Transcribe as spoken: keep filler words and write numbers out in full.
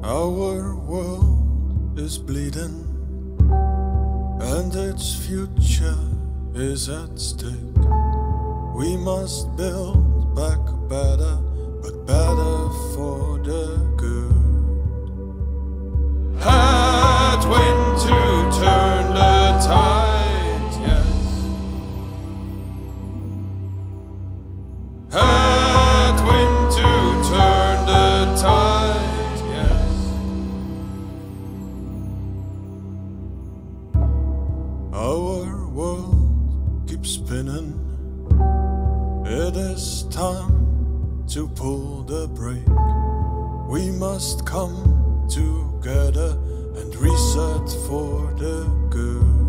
Our world is bleeding, and its future is at stake. We must build back better, but better for the good. Headwind to turn the tide, yes. Headwind to turn the tide, yes. Our world keeps spinning. It is time to pull the brake. We must come together and reset for the good.